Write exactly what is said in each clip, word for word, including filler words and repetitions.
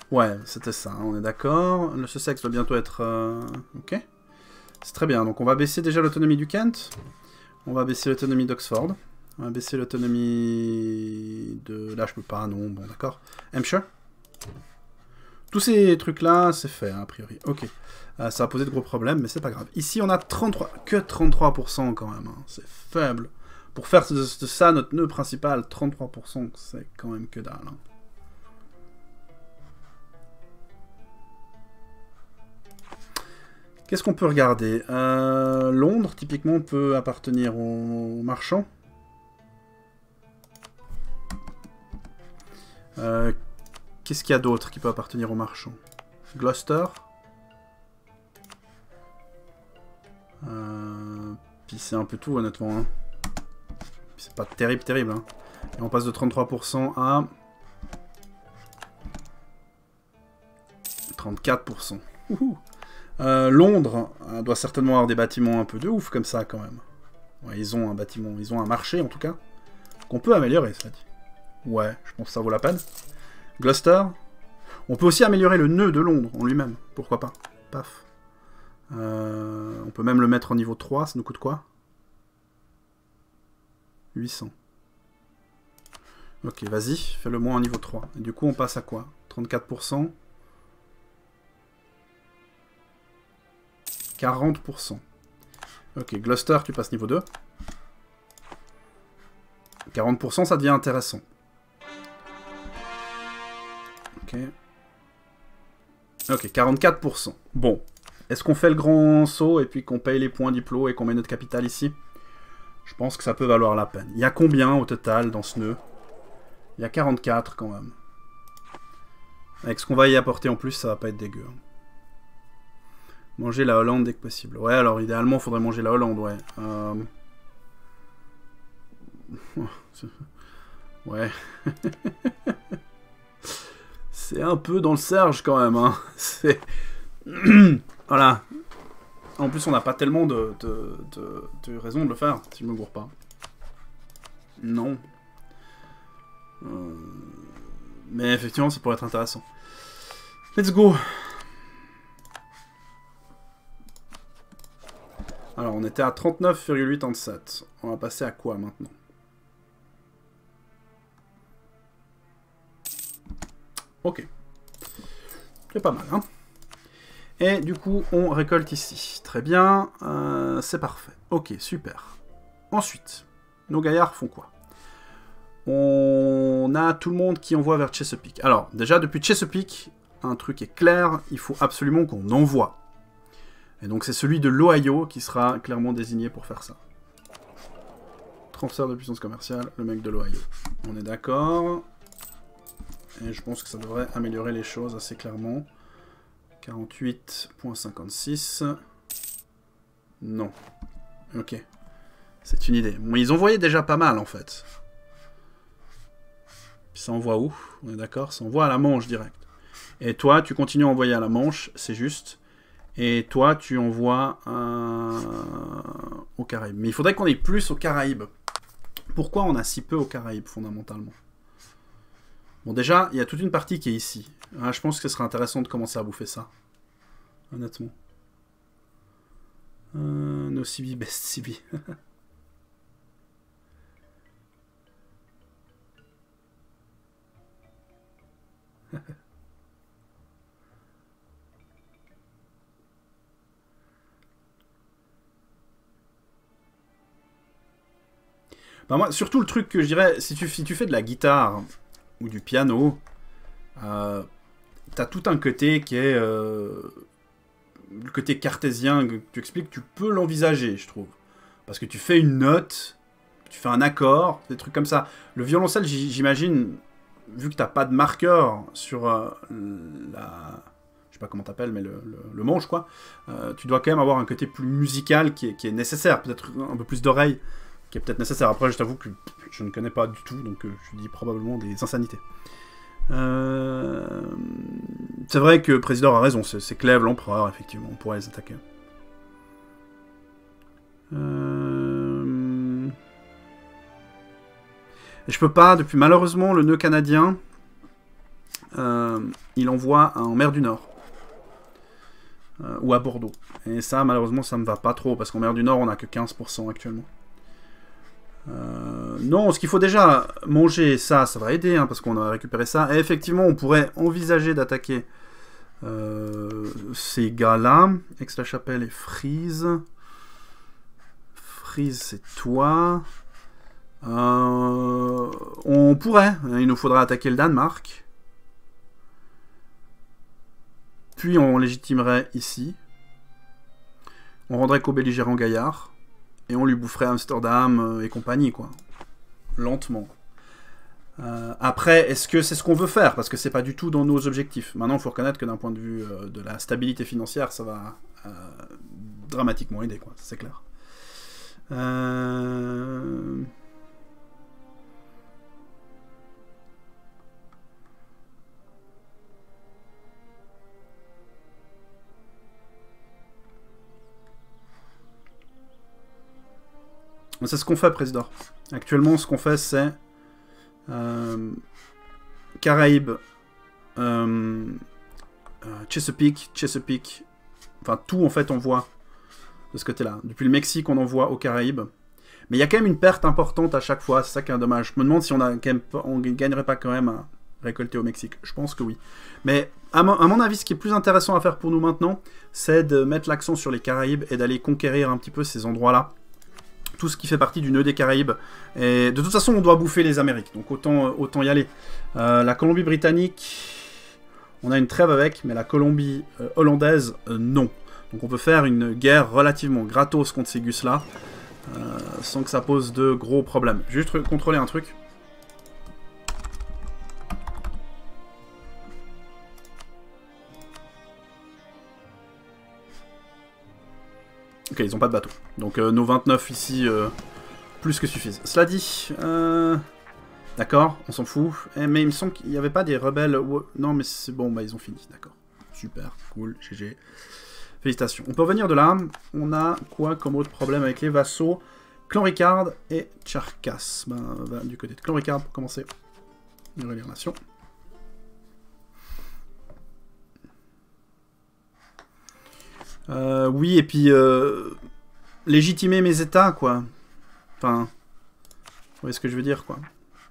Ouais, c'était ça, on est d'accord. Le Sussex doit bientôt être... Euh... Ok. C'est très bien, donc on va baisser déjà l'autonomie du Kent. On va baisser l'autonomie d'Oxford. On va baisser l'autonomie de... Là, je peux pas, non, bon, d'accord. Hampshire. Tous ces trucs-là, c'est fait, hein, a priori. Ok. Euh, ça va poser de gros problèmes, mais c'est pas grave. Ici, on a trente-trois... Que trente-trois pour cent quand même, hein. C'est faible. Pour faire de ça notre nœud principal, trente-trois pour cent, c'est quand même que dalle, hein. Qu'est-ce qu'on peut regarder? euh, Londres, typiquement, peut appartenir aux marchands. Euh, Qu'est-ce qu'il y a d'autre qui peut appartenir aux marchands? Gloucester. Euh, puis c'est un peu tout, honnêtement. Hein. C'est pas terrible, terrible. Hein. Et on passe de trente-trois pour cent à... trente-quatre pour cent. Ouhou. Euh, Londres euh, doit certainement avoir des bâtiments un peu de ouf comme ça quand même. Ouais, ils ont un bâtiment, ils ont un marché en tout cas, qu'on peut améliorer, ça dit. Ouais, je pense que ça vaut la peine. Gloucester. On peut aussi améliorer le nœud de Londres en lui-même, pourquoi pas. Paf. Euh, on peut même le mettre en niveau trois, ça nous coûte quoi? huit cents. Ok, vas-y, fais-le moi en niveau trois. Et du coup, on passe à quoi? trente-quatre pour cent. quarante pour cent. Ok, Gloucester, tu passes niveau deux. quarante pour cent, ça devient intéressant. Ok. Ok, quarante-quatre pour cent. Bon. Est-ce qu'on fait le grand saut et puis qu'on paye les points diplômes et qu'on met notre capital ici? Je pense que ça peut valoir la peine. Il y a combien au total dans ce nœud? Il y a quarante-quatre quand même. Avec ce qu'on va y apporter en plus, ça va pas être dégueu. Manger la Hollande dès que possible. Ouais, alors idéalement, il faudrait manger la Hollande, ouais. Euh... Ouais. C'est un peu dans le serge quand même, hein. C'est... Voilà. En plus, on n'a pas tellement de, de, de, de raison de le faire, si je me gourre pas. Non. Euh... Mais effectivement, ça pourrait être intéressant. Let's go. Alors, on était à trente-neuf virgule quatre-vingt-sept. On va passer à quoi maintenant? Ok. C'est pas mal, hein. Et du coup, on récolte ici. Très bien. Euh, c'est parfait. Ok, super. Ensuite, nos gaillards font quoi? On a tout le monde qui envoie vers Chesapeake. Alors, déjà, depuis Chesapeake, un truc est clair. Il faut absolument qu'on envoie. Et donc c'est celui de l'Ohio qui sera clairement désigné pour faire ça. Transfert de puissance commerciale, le mec de l'Ohio. On est d'accord. Et je pense que ça devrait améliorer les choses assez clairement. quarante-huit virgule cinquante-six. Non. Ok. C'est une idée. Bon, ils envoyaient déjà pas mal en fait. Puis ça envoie où? On est d'accord? Ça envoie à la Manche direct. Et toi, tu continues à envoyer à la Manche, c'est juste. Et toi, tu envoies euh, aux Caraïbes. Mais il faudrait qu'on ait plus aux Caraïbes. Pourquoi on a si peu aux Caraïbes, fondamentalement? Bon, déjà, il y a toute une partie qui est ici. Ah, je pense que ce serait intéressant de commencer à bouffer ça. Honnêtement. Euh, no C B, best C B. Ben moi, surtout le truc que je dirais, si tu, si tu fais de la guitare ou du piano, euh, t'as tout un côté qui est... Euh, le côté cartésien que tu expliques, tu peux l'envisager, je trouve. Parce que tu fais une note, tu fais un accord, des trucs comme ça. Le violoncelle, j'imagine, vu que t'as pas de marqueur sur euh, la... Je sais pas comment t'appelles, mais le, le, le manche, quoi. Euh, tu dois quand même avoir un côté plus musical qui est, qui est nécessaire. Peut-être un peu plus d'oreilles qui est peut-être nécessaire. Après, je t'avoue que je ne connais pas du tout, donc euh, je dis probablement des insanités. Euh... C'est vrai que Président a raison, c'est Clèves l'empereur, effectivement, on pourrait les attaquer. Euh... Et je peux pas, depuis malheureusement le nœud canadien, euh, il envoie en mer du Nord. Euh, ou à Bordeaux. Et ça, malheureusement, ça me va pas trop, parce qu'en mer du Nord, on a que quinze pour cent actuellement. Euh, non, ce qu'il faut déjà manger, ça, ça va aider, hein, parce qu'on a récupéré ça. Et effectivement, on pourrait envisager d'attaquer euh, ces gars-là. Aix-la-Chapelle et Frise. Frise, c'est toi. Euh, on pourrait. Il nous faudra attaquer le Danemark. Puis on légitimerait ici. On rendrait co-belligérant Gaillard. Et on lui boufferait Amsterdam et compagnie, quoi. Lentement. Euh, après, est-ce que c'est ce qu'on veut faire? Parce que c'est pas du tout dans nos objectifs. Maintenant, il faut reconnaître que d'un point de vue euh, de la stabilité financière, ça va euh, dramatiquement aider, quoi. C'est clair. Euh... C'est ce qu'on fait, Président. Actuellement, ce qu'on fait, c'est euh, Caraïbes, euh, euh, Chesapeake, Chesapeake, enfin tout en fait on voit de ce côté-là. Depuis le Mexique, on envoie aux Caraïbes. Mais il y a quand même une perte importante à chaque fois, c'est ça qui est dommage. Je me demande si on a quand même, on gagnerait pas quand même à récolter au Mexique. Je pense que oui. Mais à mon, à mon avis, ce qui est plus intéressant à faire pour nous maintenant, c'est de mettre l'accent sur les Caraïbes et d'aller conquérir un petit peu ces endroits-là. Tout ce qui fait partie du nœud des Caraïbes. Et de toute façon, on doit bouffer les Amériques, donc autant, autant y aller. Euh, la Colombie-Britannique, on a une trêve avec, mais la Colombie euh, hollandaise, euh, non. Donc on peut faire une guerre relativement gratos contre ces gus-là, euh, sans que ça pose de gros problèmes. Juste contrôler un truc. Ok, ils n'ont pas de bateau. Donc euh, nos vingt-neuf ici, euh, plus que suffisent. Cela dit, euh... d'accord, on s'en fout. Eh, mais il me semble qu'il n'y avait pas des rebelles... Non, mais c'est bon, bah ils ont fini, d'accord. Super, cool, G G. Félicitations. On peut revenir de là. On a quoi comme autre problème avec les vassaux? Clan Ricard et Charcas. Ben, ben, du côté de Clan Ricard, pour commencer. Une relation. Euh, oui, et puis euh, légitimer mes états, quoi. Enfin, vous voyez ce que je veux dire, quoi.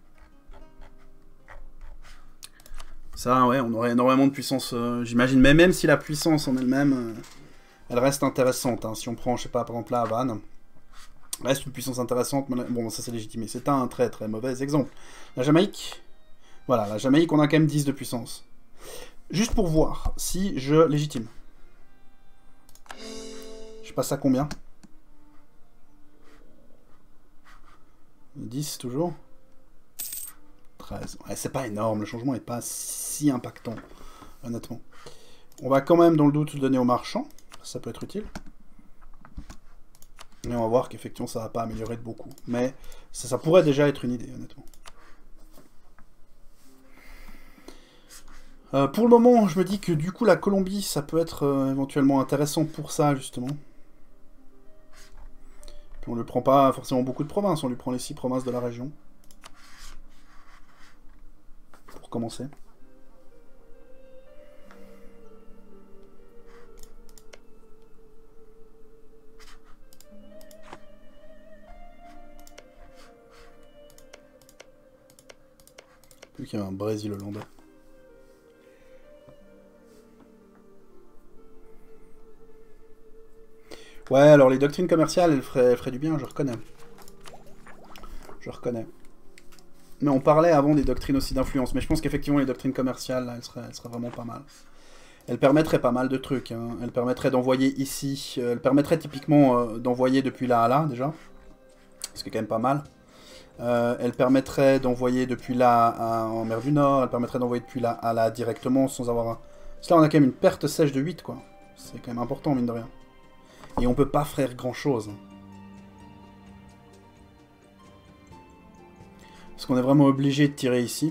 Ça, ouais, on aurait énormément de puissance, euh, j'imagine. Mais même si la puissance en elle-même, euh, elle reste intéressante. Hein. Si on prend, je sais pas, par exemple, la Havane, reste une puissance intéressante. Mais bon, ça c'est légitimé. C'est un très très mauvais exemple. La Jamaïque, voilà, la Jamaïque, on a quand même dix de puissance. Juste pour voir si je légitime. Je passe à combien? dix toujours. treize. Ouais, c'est pas énorme, le changement est pas si impactant, honnêtement. On va quand même, dans le doute, le donner aux marchands. Ça peut être utile. Et on va voir qu'effectivement, ça va pas améliorer de beaucoup. Mais ça, ça pourrait déjà être une idée, honnêtement. Euh, pour le moment, je me dis que du coup, la Colombie, ça peut être euh, éventuellement intéressant pour ça, justement. Puis on ne lui prend pas forcément beaucoup de provinces, on lui prend les six provinces de la région. Pour commencer. Plus qu'il y a un Brésil hollandais. Ouais, alors les doctrines commerciales, elles feraient, elles feraient du bien, je reconnais. Je reconnais. Mais on parlait avant des doctrines aussi d'influence, mais je pense qu'effectivement les doctrines commerciales, là, elles, seraient, elles seraient vraiment pas mal. Elles permettraient pas mal de trucs. Hein. Elles permettraient d'envoyer ici, euh, elles permettraient typiquement euh, d'envoyer depuis là à là, déjà. Ce qui est quand même pas mal. Euh, elles permettraient d'envoyer depuis là à, en mer du Nord, elles permettraient d'envoyer depuis là à là directement sans avoir un... Parce que là on a quand même une perte sèche de huit, quoi. C'est quand même important, mine de rien. Et on peut pas faire grand chose. Parce qu'on est vraiment obligé de tirer ici.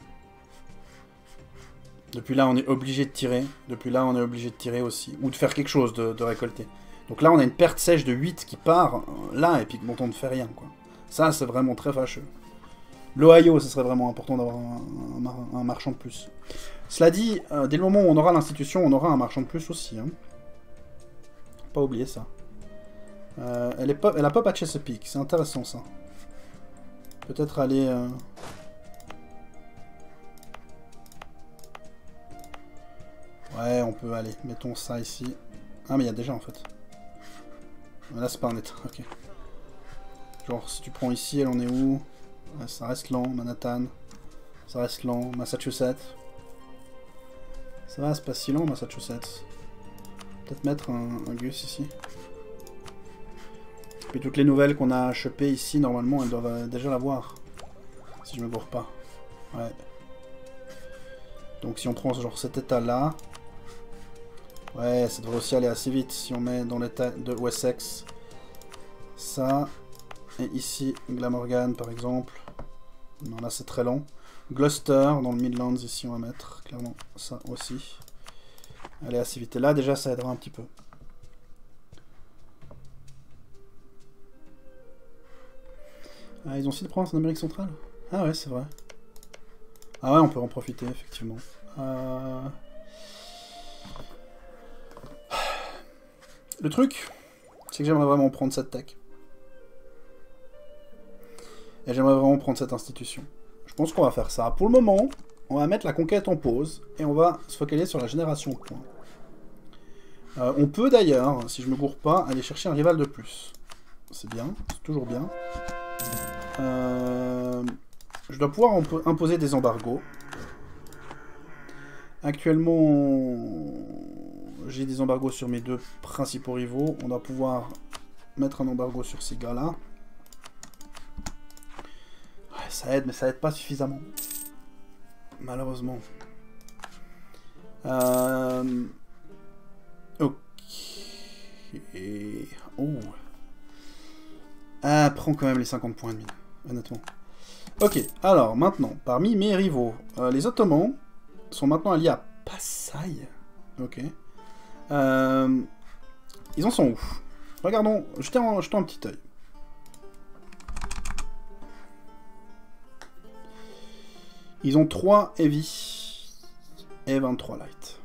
Depuis là, on est obligé de tirer. Depuis là, on est obligé de tirer aussi. Ou de faire quelque chose, de, de récolter. Donc là, on a une perte sèche de huit qui part là, et puis dont on ne fait rien, quoi. Ça, c'est vraiment très fâcheux. L'Ohio, ce serait vraiment important d'avoir un, un, mar un marchand de plus. Cela dit, euh, dès le moment où on aura l'institution, on aura un marchand de plus aussi. Hein. Pas oublier ça. Euh, elle, est pop, elle a pop à Chesapeake, c'est intéressant ça. Peut-être aller... Euh... Ouais, on peut aller. Mettons ça ici. Ah, mais il y a déjà en fait. Là, c'est pas un état, ok. Genre, si tu prends ici, elle en est où? Ouais, ça reste lent. Manhattan. Ça reste lent. Massachusetts. Ça va, c'est pas si lent, Massachusetts. Peut-être mettre un, un Gus ici. Puis toutes les nouvelles qu'on a chopées ici, normalement, elles doivent déjà l'avoir. Si je me gourre pas. Ouais. Donc si on prend genre cet état-là... Ouais, ça devrait aussi aller assez vite. Si on met dans l'état de Wessex... Ça... Et ici, Glamorgan, par exemple. Non, là, c'est très long. Gloucester, dans le Midlands, ici, on va mettre clairement ça aussi. Allez, assez vite. Et là, déjà, ça aidera un petit peu. Ah, ils ont aussi des provinces en Amérique centrale? Ah ouais, c'est vrai. Ah ouais, on peut en profiter, effectivement. Euh... Le truc, c'est que j'aimerais vraiment prendre cette tech. Et j'aimerais vraiment prendre cette institution. Je pense qu'on va faire ça. Pour le moment, on va mettre la conquête en pause et on va se focaliser sur la génération de points. Euh, on peut d'ailleurs, si je me gourre pas, aller chercher un rival de plus. C'est bien, c'est toujours bien. Euh, je dois pouvoir imposer des embargos. Actuellement, j'ai des embargos sur mes deux principaux rivaux. On doit pouvoir mettre un embargo sur ces gars-là. Ouais, ça aide, mais ça aide pas suffisamment. Malheureusement. Euh... Ok. Oh. Ah, prends quand même les cinquante points de mine, honnêtement. Ok, alors maintenant, parmi mes rivaux, euh, les Ottomans sont maintenant alliés à Passaï. Ok. Euh, ils en sont où? Regardons, jetons un, jetons un petit œil. Ils ont trois heavy et vingt-trois light.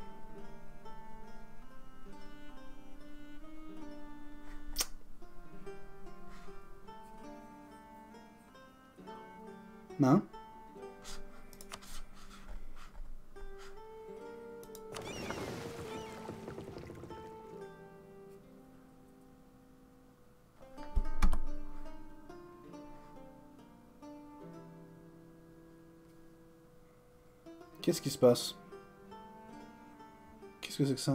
Hein? Qu'est-ce qui se passe? Qu'est-ce que c'est que ça?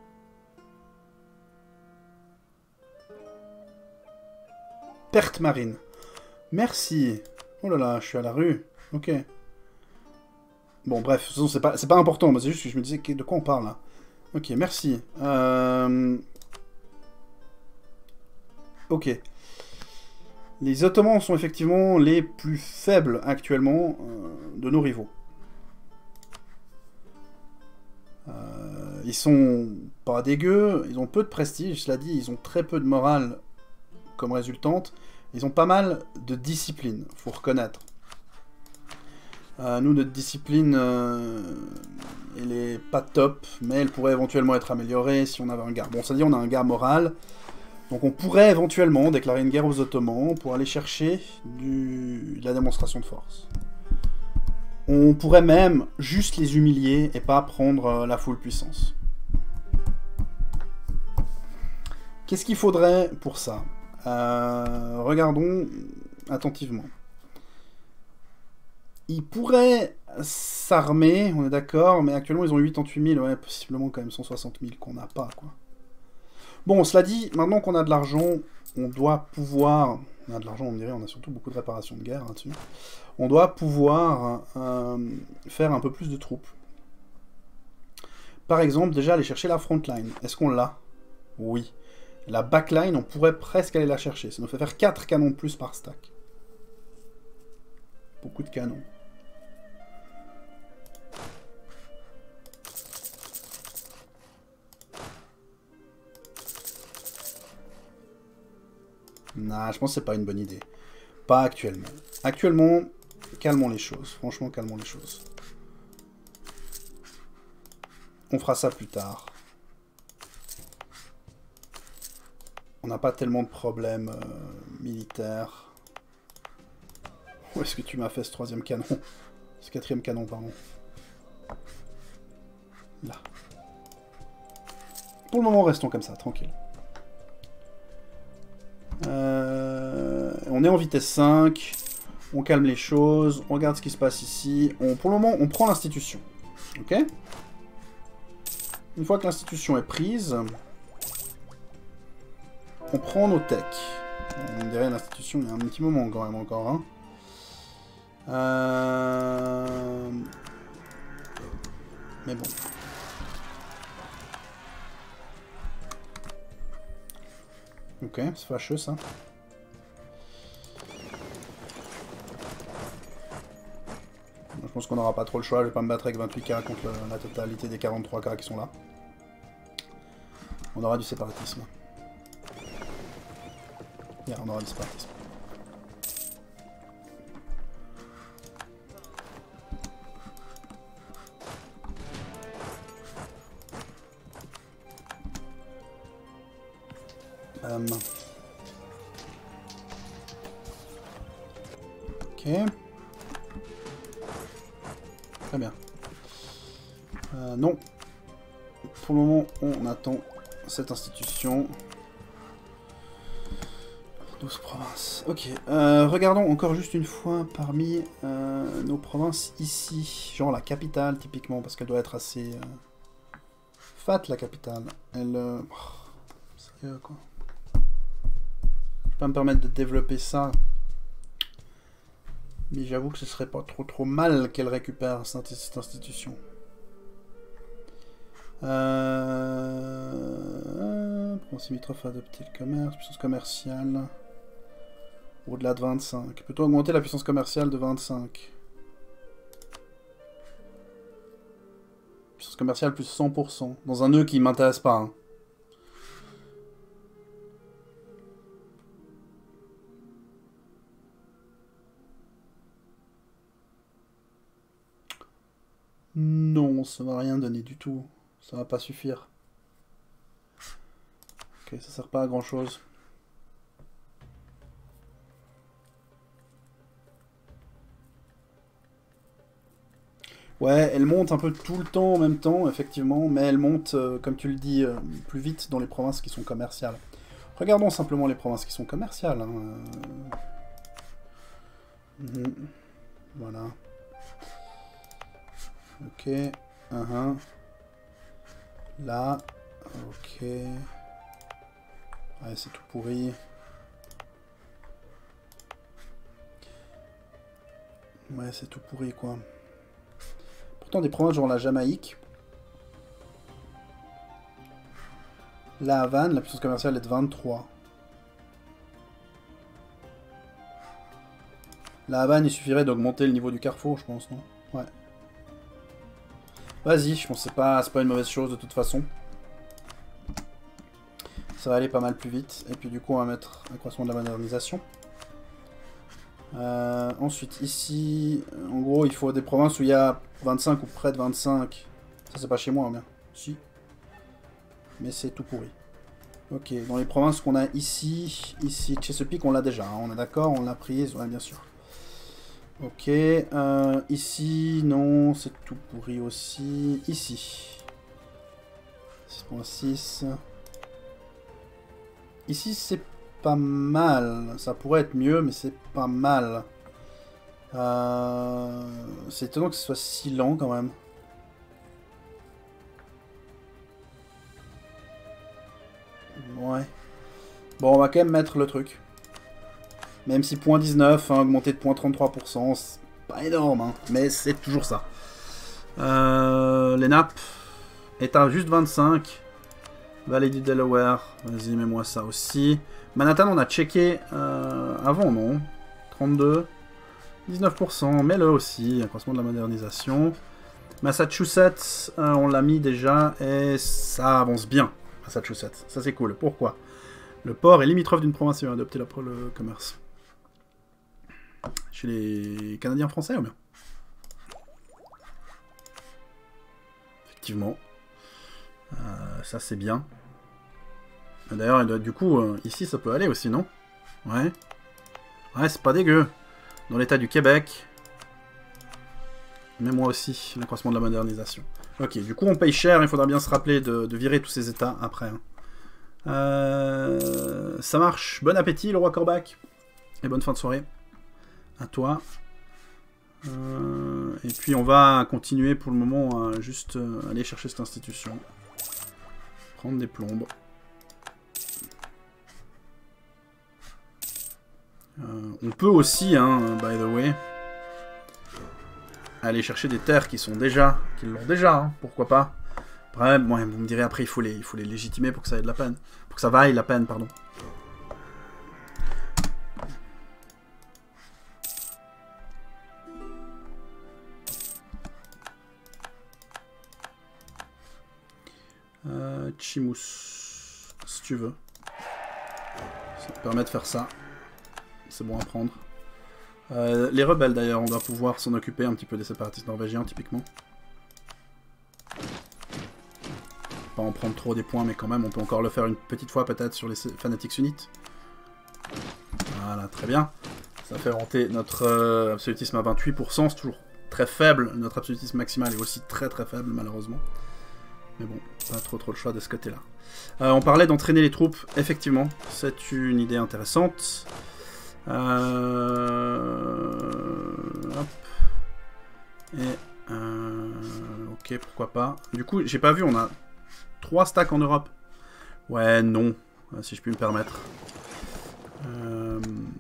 Perte marine. Merci. Oh là là, je suis à la rue. Ok. Bon, bref, de toute façon, c'est pas, c'est pas important, mais c'est juste que je me disais de quoi on parle là. Ok, merci. Euh... Ok. Les Ottomans sont effectivement les plus faibles actuellement euh, de nos rivaux. Euh, ils sont pas dégueux, ils ont peu de prestige, cela dit, ils ont très peu de morale comme résultante. Ils ont pas mal de discipline, faut reconnaître. Euh, nous, notre discipline, euh, elle est pas top, mais elle pourrait éventuellement être améliorée si on avait un gars. Bon, c'est-à-dire on a un gars moral, donc on pourrait éventuellement déclarer une guerre aux Ottomans pour aller chercher du... de la démonstration de force. On pourrait même juste les humilier et pas prendre euh, la full puissance. Qu'est-ce qu'il faudrait pour ça? euh, Regardons attentivement. Ils pourraient s'armer, on est d'accord, mais actuellement ils ont quatre-vingt-huit mille, ouais, possiblement quand même cent soixante mille qu'on n'a pas, quoi. Bon, cela dit, maintenant qu'on a de l'argent, on doit pouvoir... On a de l'argent, on me dirait, on a surtout beaucoup de réparations de guerre là-dessus. On doit pouvoir euh, faire un peu plus de troupes. Par exemple, déjà aller chercher la frontline. Est-ce qu'on l'a? Oui. La backline, on pourrait presque aller la chercher. Ça nous fait faire quatre canons de plus par stack. Beaucoup de canons. Nah, je pense que c'est pas une bonne idée. Pas actuellement. Actuellement, calmons les choses. Franchement, calmons les choses. On fera ça plus tard. On n'a pas tellement de problèmes euh, militaires. Où est-ce que tu m'as fait ce troisième canon? Ce quatrième canon, pardon. Là. Pour le moment, restons comme ça, tranquille. Euh, on est en vitesse cinq. On calme les choses. On regarde ce qui se passe ici. On, pour le moment, on prend l'institution. Ok? Une fois que l'institution est prise, on prend nos techs. On dirait l'institution, il y a un petit moment quand même encore. Hein. Euh... Mais bon. Ok, c'est fâcheux ça. Je pense qu'on n'aura pas trop le choix, je vais pas me battre avec vingt-huit K contre le, la totalité des quarante-trois K qui sont là. On aura du séparatisme. Yeah, on aura du séparatisme. Um. Ok. Très bien. Euh, non. Pour le moment, on attend cette institution. douze provinces. Ok. Euh, regardons encore juste une fois parmi euh, nos provinces ici. Genre la capitale, typiquement, parce qu'elle doit être assez... Euh, fat, la capitale. Elle... Euh, oh, sérieux, quoi. Je peux pas me permettre de développer ça. Mais j'avoue que ce serait pas trop trop mal qu'elle récupère cette, cette institution. Euh... Province limitrophe à adopter le commerce, puissance commerciale. Au-delà de vingt-cinq. Plutôt augmenter la puissance commerciale de vingt-cinq. Puissance commerciale plus cent pour cent. Dans un nœud qui m'intéresse pas. Hein. Non, ça va rien donner du tout. Ça va pas suffire. Ok, ça sert pas à grand chose. Ouais, elle monte un peu tout le temps en même temps, effectivement, mais elle monte, euh, comme tu le dis, euh, plus vite dans les provinces qui sont commerciales. Regardons simplement les provinces qui sont commerciales. Hein. Euh... Mmh. Voilà. Ok. Uh-huh. Là. Ok. Ouais, c'est tout pourri. Ouais, c'est tout pourri, quoi. Pourtant, des provinces genre la Jamaïque. La Havane, la puissance commerciale est de vingt-trois. La Havane, il suffirait d'augmenter le niveau du carrefour, je pense, non? Ouais. Vas-y, je pense que c'est pas, c'est pas une mauvaise chose de toute façon. Ça va aller pas mal plus vite. Et puis du coup, on va mettre accroissement de la modernisation. Euh, ensuite, ici, en gros, il faut des provinces où il y a vingt-cinq ou près de vingt-cinq. Ça, c'est pas chez moi, bien. Si. Mais c'est tout pourri. Ok, dans les provinces qu'on a ici, ici, Chesapeake, on l'a déjà. Hein, on est d'accord, on l'a prise, ouais, bien sûr. Ok, euh, ici, non, c'est tout pourri aussi. Ici. six point six. Ici, c'est pas mal. Ça pourrait être mieux, mais c'est pas mal. Euh... C'est étonnant que ce soit si lent, quand même. Ouais. Bon, on va quand même mettre le truc. Même si point dix-neuf, hein, augmenté de point trente-trois pour cent, c'est pas énorme, hein, mais c'est toujours ça. Euh, les nappes est à juste vingt-cinq. Vallée du Delaware, vas-y, mets-moi ça aussi. Manhattan, on a checké euh, avant, non? trente-deux. dix-neuf pour cent, mets-le aussi, accroissement de la modernisation. Massachusetts, euh, on l'a mis déjà, et ça avance bien, Massachusetts. Ça, c'est cool. Pourquoi? Le port est limitrophe d'une province et a adopté la pro le commerce. Chez les Canadiens français ou bien? Effectivement. Euh, ça c'est bien. D'ailleurs, du coup, euh, ici ça peut aller aussi, non? Ouais. Ouais, c'est pas dégueu. Dans l'état du Québec. Mais moi aussi, l'accroissement de la modernisation. Ok, du coup on paye cher, il faudra bien se rappeler de, de virer tous ces états après. Hein. Euh, ça marche. Bon appétit, le roi Corbac. Et bonne fin de soirée. À toi. Euh, et puis on va continuer pour le moment à juste euh, aller chercher cette institution. Prendre des plombes. Euh, on peut aussi, hein, by the way, aller chercher des terres qui sont déjà, qui l'ont déjà, hein, pourquoi pas. Après, bon, vous me direz après, il faut les, il faut les légitimer pour que ça ait de la peine, pour que ça vaille la peine, pardon. Euh, Chimous, si tu veux. Ça te permet de faire ça. C'est bon à prendre. Euh, les rebelles d'ailleurs, on doit pouvoir s'en occuper un petit peu des séparatistes norvégiens typiquement. Pas en prendre trop des points, mais quand même, on peut encore le faire une petite fois peut-être sur les fanatiques sunnites. Voilà, très bien. Ça fait monter notre euh, absolutisme à vingt-huit pour cent, c'est toujours très faible. Notre absolutisme maximal est aussi très très faible malheureusement. Mais bon, pas trop trop le choix de ce côté-là. Euh, on parlait d'entraîner les troupes, effectivement, c'est une idée intéressante. Euh... Hop. Et... Euh... Ok, pourquoi pas. Du coup, j'ai pas vu, on a trois stacks en Europe. Ouais, non, si je puis me permettre. Euh...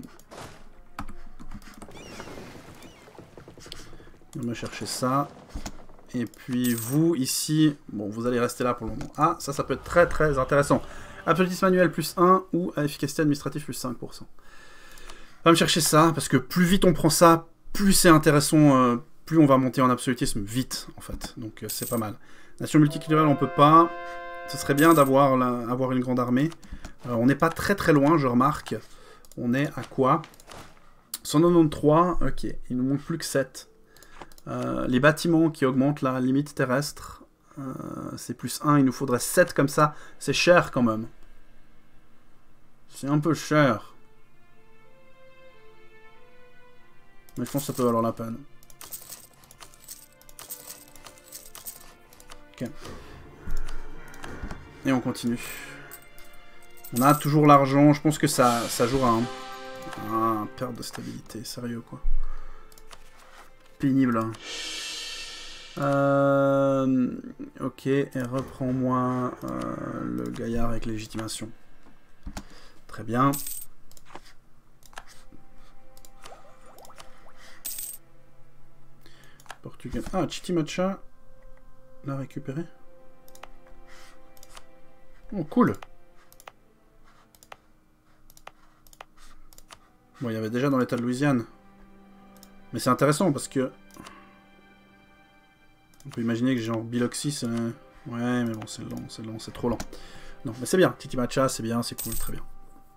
On va chercher ça. Et puis vous, ici, bon, vous allez rester là pour le moment. Ah, ça, ça peut être très très intéressant. Absolutisme manuel plus un ou à efficacité administrative plus cinq pour cent. On va me chercher ça, parce que plus vite on prend ça, plus c'est intéressant, euh, plus on va monter en absolutisme vite, en fait. Donc euh, c'est pas mal. Nation multiculturelle, on peut pas. Ce serait bien d'avoir avoir une grande armée. Euh, on n'est pas très très loin, je remarque. On est à quoi? cent quatre-vingt-treize, ok. Il nous manque plus que sept. Euh, les bâtiments qui augmentent la limite terrestre, euh, c'est plus un, il nous faudrait sept comme ça. C'est cher quand même. C'est un peu cher. Mais je pense que ça peut valoir la peine. Ok. Et on continue. On a toujours l'argent. Je pense que ça, ça jouera. Hein. Ah, perte de stabilité. Sérieux, quoi. Pénible. Hein. Euh, ok. Et reprends-moi euh, le gaillard avec légitimation. Très bien. Portugal. Ah, Chitimacha l'a récupéré. Oh, cool. Bon, il y avait déjà dans l'état de Louisiane. Mais c'est intéressant parce que... On peut imaginer que genre Biloxi, c'est... Ouais, mais bon, c'est lent, c'est lent, c'est trop lent. Non, mais c'est bien. Chitimacha, c'est bien, c'est cool, très bien.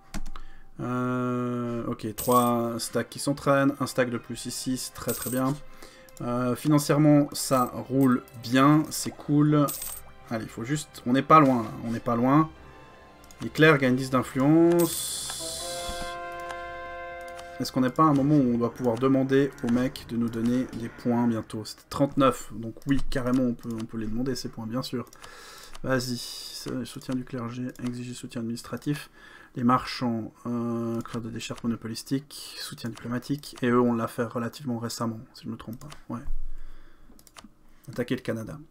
Euh... Ok, trois stacks qui s'entraînent. Un stack de plus ici, c'est très très bien. Euh, financièrement, ça roule bien, c'est cool. Allez, il faut juste... On n'est pas loin, là. On n'est pas loin. Les clercs gagnent dix d'influence. Est-ce qu'on n'est pas à un moment où on doit pouvoir demander aux mecs de nous donner des points bientôt? C'était trente-neuf, donc oui, carrément, on peut, on peut les demander, ces points, bien sûr. Vas-y, soutien du clergé, exiger soutien administratif. Les marchands, euh, créer de déchartes monopolistiques, soutien diplomatique, et eux, on l'a fait relativement récemment, si je ne me trompe pas. Ouais. Attaquer le Canada.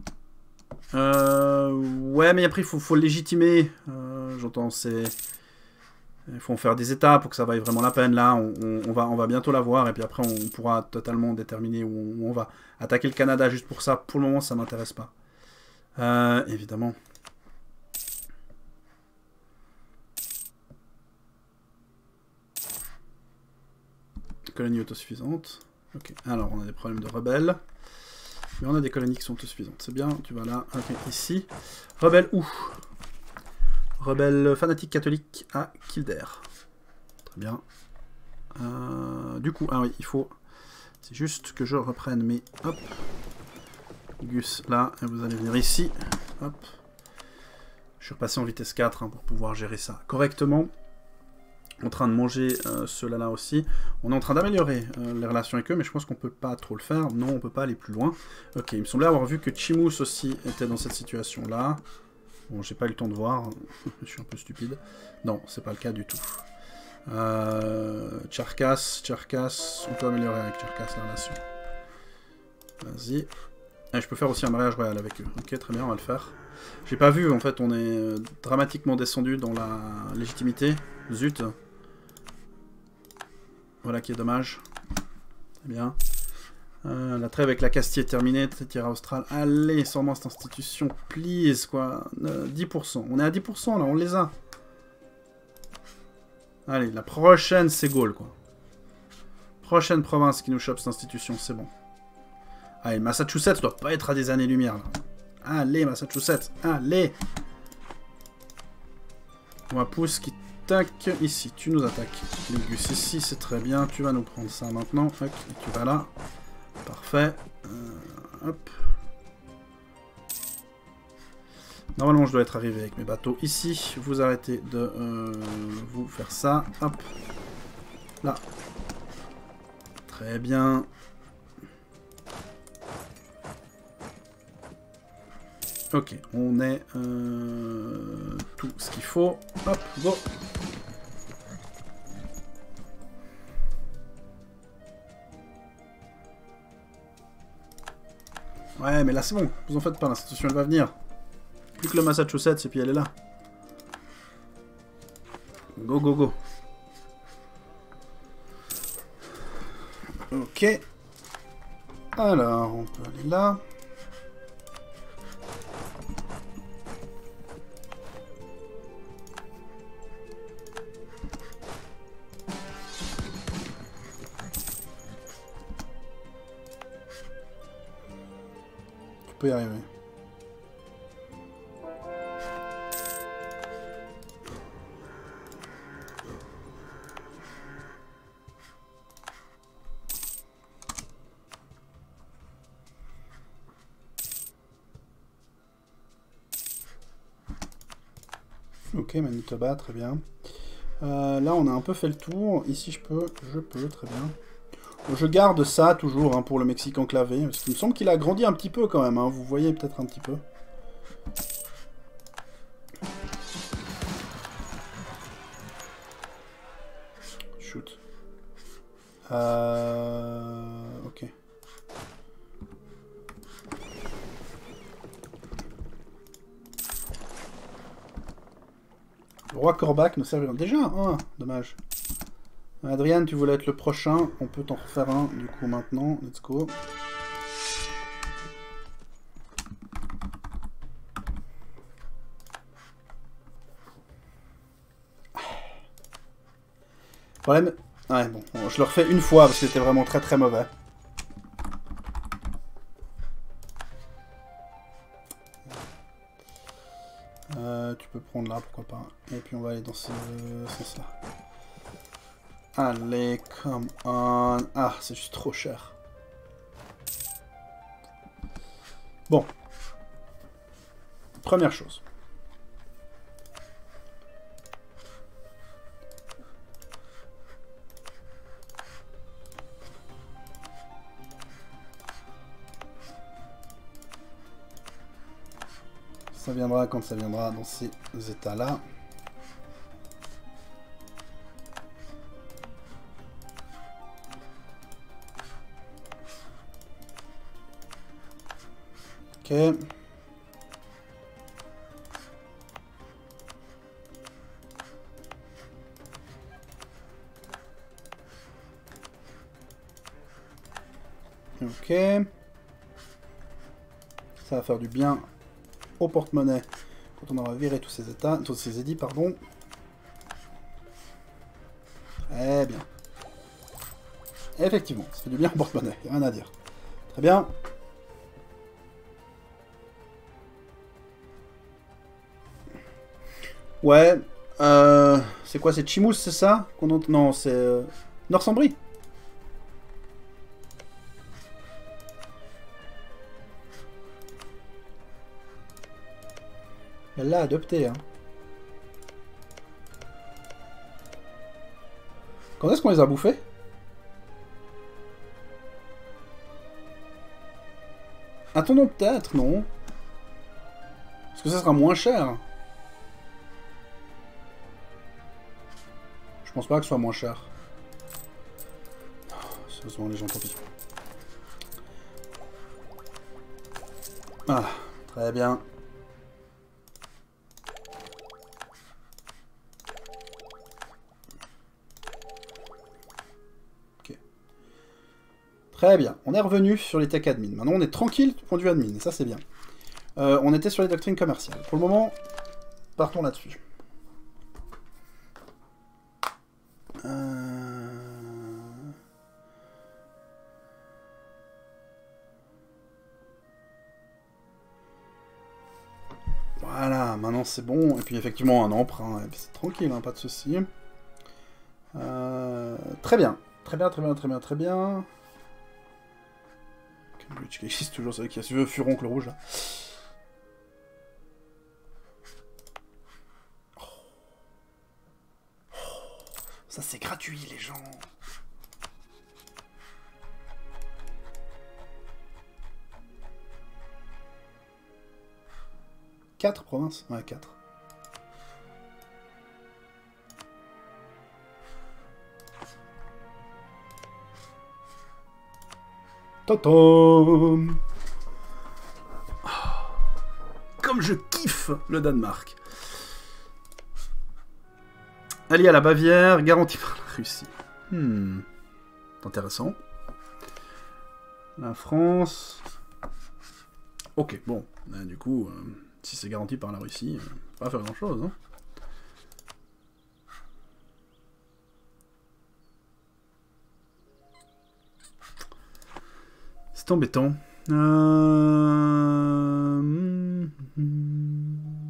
Euh, ouais, mais après, il faut, faut le légitimer. Euh, J'entends, c'est... Il faut en faire des étapes pour que ça vaille vraiment la peine. Là, on, on, on, va, on va bientôt l'avoir, et puis après, on pourra totalement déterminer où on, où on va. Attaquer le Canada juste pour ça, pour le moment, ça ne m'intéresse pas. Euh, évidemment. Colonie autosuffisante. Ok, alors on a des problèmes de rebelles. Mais on a des colonies qui sont autosuffisantes. C'est bien, tu vas là. Ok, ici. Rebelle où? Rebelle fanatique catholique à Kildare. Très bien. Euh, du coup, ah oui, il faut... C'est juste que je reprenne mes... Hop. Gus, là, et vous allez venir ici. Hop. Je suis repassé en vitesse quatre hein, pour pouvoir gérer ça correctement. En train de manger euh, ceux-là là aussi. On est en train d'améliorer euh, les relations avec eux, mais je pense qu'on peut pas trop le faire. Non, on peut pas aller plus loin. Ok, il me semblait avoir vu que Chimous aussi était dans cette situation-là. Bon, j'ai pas eu le temps de voir. Je suis un peu stupide. Non, c'est pas le cas du tout. Euh, Charkas, Charkas, on peut améliorer avec Charkas la relation. Vas-y. Et je peux faire aussi un mariage royal avec eux. Ok, très bien, on va le faire. J'ai pas vu, en fait, on est dramatiquement descendu dans la légitimité. Zut. Voilà qui est dommage. Très bien. Euh, la trêve avec la Castille est terminée. Tierra Austral. Allez, sors-moi cette institution, please, quoi. Euh, dix pour cent. On est à dix pour cent, là, on les a. Allez, la prochaine, c'est Gaulle, quoi. Prochaine province qui nous chope cette institution, c'est bon. Allez, Massachusetts doit pas être à des années-lumière, là. Allez, Massachusetts, allez. On va pousser qui tac ici, tu nous attaques. Les gus ici, c'est très bien. Tu vas nous prendre ça maintenant. Hop, et tu vas là. Parfait. Euh, hop. Normalement, je dois être arrivé avec mes bateaux ici. Vous arrêtez de euh, vous faire ça. Hop. Là. Très bien. Ok, on est euh, tout ce qu'il faut. Hop, go. Ouais, mais là c'est bon. Vous en faites pas, l'institution elle va venir. Plus que le Massachusetts et puis elle est là. Go, go, go. Ok. Alors, on peut aller là. Tu peux y arriver. Ok, Manitoba, très bien. Euh, là, on a un peu fait le tour. Ici, je peux, je peux, très bien. Je garde ça toujours hein, pour le Mexique enclavé, parce qu'il me semble qu'il a grandi un petit peu quand même. Hein, vous voyez peut-être un petit peu. Shoot. Euh... Ok. Le roi Corbac ne servira déjà. Ah, dommage. Adrian, tu voulais être le prochain. On peut t'en refaire un du coup maintenant. Let's go. Problème. Ouais, bon. Je le refais une fois parce que c'était vraiment très très mauvais. Euh, tu peux prendre là, pourquoi pas. Et puis on va aller dans ce sens-là. Allez, come on. Ah, c'est juste trop cher. Bon. Première chose. Ça viendra quand ça viendra dans ces états-là. Ok. Ok. Ça va faire du bien au porte-monnaie quand on aura viré tous ces états, tous ces édits, pardon. Très bien. Effectivement, ça fait du bien au porte-monnaie, rien à dire. Très bien. Ouais, euh, c'est quoi, c'est Chimous, c'est ça? Non, c'est... Euh, Northumbrie. Elle l'a adopté, hein. Quand est-ce qu'on les a bouffés? Attendons peut-être, non? Parce que ça sera moins cher. Je pense pas que ce soit moins cher. Sérieusement, les gens, tant pis. Ah, très bien. Ok. Très bien. On est revenu sur les tech admin. Maintenant, on est tranquille du point de vue admin, et ça, c'est bien. Euh, on était sur les doctrines commerciales. Pour le moment, partons là-dessus. Euh... Voilà, maintenant c'est bon. Et puis effectivement, un emprunt, c'est tranquille, hein, pas de soucis. Euh... Très bien. Très bien, très bien, très bien, très bien. Cambridge qui existe toujours, c'est vrai qu'il y a ce furoncle rouge là. Ça c'est gratuit les gens. quatre provinces? Ouais, quatre. Totom. Comme je kiffe le Danemark. Allié à la Bavière, garanti par la Russie. Hmm. Intéressant. La France. Ok, bon. Là, du coup, euh, si c'est garanti par la Russie, euh, pas faire grand chose. Hein. C'est embêtant. Euh... Hmm, hmm.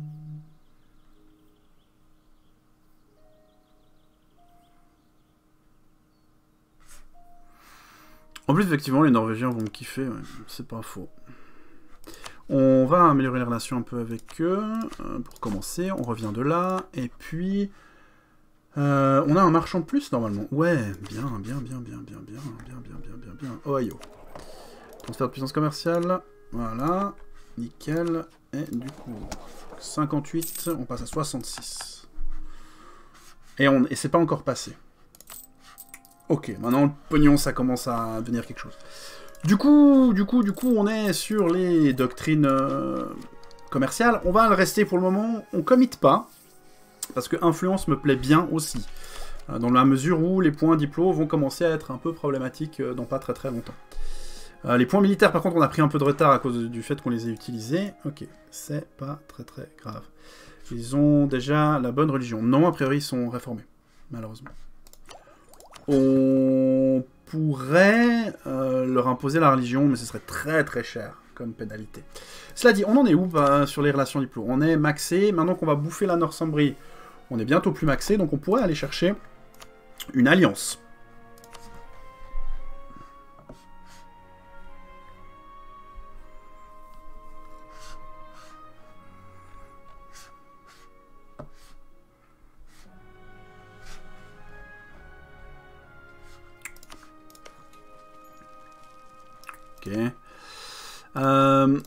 En plus, effectivement, les Norvégiens vont me kiffer, ouais. C'est pas faux. On va améliorer les relations un peu avec eux. Euh, pour commencer, on revient de là. Et puis, euh, on a un marchand de plus, normalement. Ouais, bien, bien, bien, bien, bien, bien, bien, bien, bien, bien, bien. Ohio. Transfert de puissance commerciale. Voilà. Nickel. Et du coup, cinquante-huit, on passe à soixante-six. Et, on... Et c'est pas encore passé. Ok, maintenant le pognon, ça commence à devenir quelque chose. Du coup, du coup, du coup, on est sur les doctrines euh, commerciales. On va le rester pour le moment. On commit pas, parce que influence me plaît bien aussi. Euh, dans la mesure où les points diplo vont commencer à être un peu problématiques euh, dans pas très très longtemps. Euh, les points militaires, par contre, on a pris un peu de retard à cause du fait qu'on les ait utilisés. Ok, c'est pas très très grave. Ils ont déjà la bonne religion. Non, a priori, ils sont réformés, malheureusement. On pourrait euh, leur imposer la religion, mais ce serait très très cher comme pénalité. Cela dit, on en est où bah, sur les relations diplo? On est maxé, maintenant qu'on va bouffer la Northumbrie, on est bientôt plus maxé, donc on pourrait aller chercher une alliance. Ok. Euh...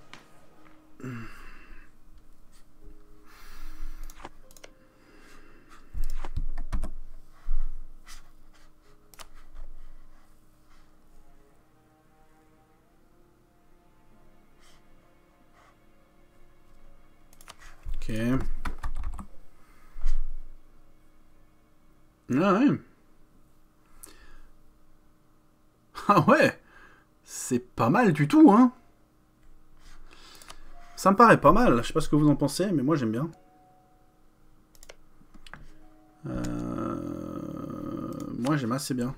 Ok. Ah ouais. Ah ouais. C'est pas mal du tout, hein. Ça me paraît pas mal. Je sais pas ce que vous en pensez, mais moi j'aime bien. Euh... Moi j'aime assez bien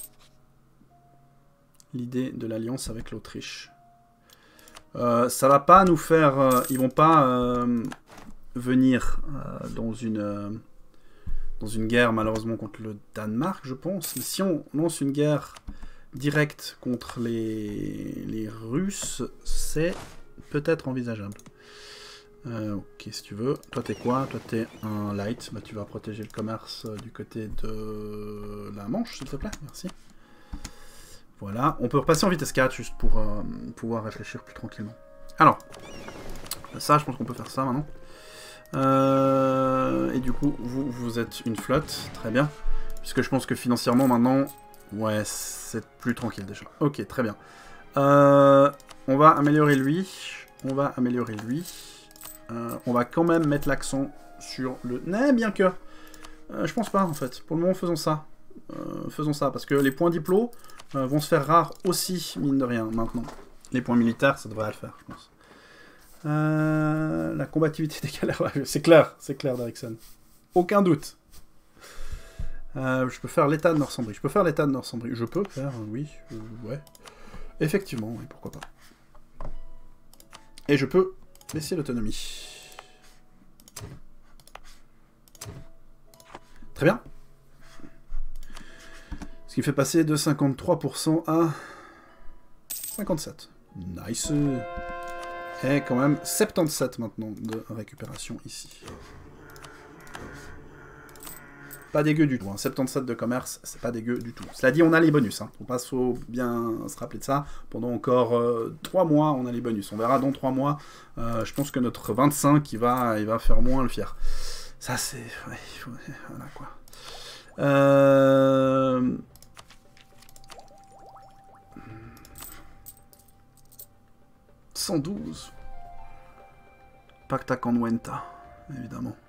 l'idée de l'alliance avec l'Autriche. Euh, ça va pas nous faire... Euh, ils vont pas euh, venir euh, dans une... Euh, dans une guerre malheureusement contre le Danemark, je pense. Mais si on lance une guerre directe contre les, les Russes, c'est peut-être envisageable. Euh, ok, si tu veux. Toi, t'es quoi? Toi, t'es un light. Bah, tu vas protéger le commerce euh, du côté de la Manche, s'il te plaît. Merci. Voilà. On peut repasser en vitesse quatre, juste pour euh, pouvoir réfléchir plus tranquillement. Alors, ça, je pense qu'on peut faire ça maintenant. Euh, et du coup, vous, vous êtes une flotte. Très bien. Puisque je pense que financièrement, maintenant... Ouais, c'est plus tranquille, déjà. Ok, très bien. Euh, on va améliorer lui. On va améliorer lui. Euh, on va quand même mettre l'accent sur le... Eh, bien que... Euh, je pense pas, en fait. Pour le moment, faisons ça. Euh, faisons ça, parce que les points diplo euh, vont se faire rares aussi, mine de rien, maintenant. Les points militaires, ça devrait le faire, je pense. Euh, la combativité des galères... c'est clair, c'est clair, Derrickson. Aucun doute. Euh, je peux faire l'état de Northumbrie. Je peux faire l'état de Northumbrie. Je peux faire, oui, euh, ouais. Effectivement, oui, pourquoi pas. Et je peux laisser l'autonomie. Très bien. Ce qui fait passer de cinquante-trois pour cent à cinquante-sept. Nice. Et quand même soixante-dix-sept maintenant de récupération ici. Pas dégueu du tout. Hein. soixante-dix-sept de commerce, c'est pas dégueu du tout. Cela dit, on a les bonus. Hein. Faut pas faut bien se rappeler de ça. Pendant encore euh, trois mois, on a les bonus. On verra dans trois mois. Euh, je pense que notre vingt-cinq, il va, il va faire moins le fier. Ça, c'est... Ouais, ouais, voilà, quoi. Euh... cent douze. Pacta Conventa, évidemment.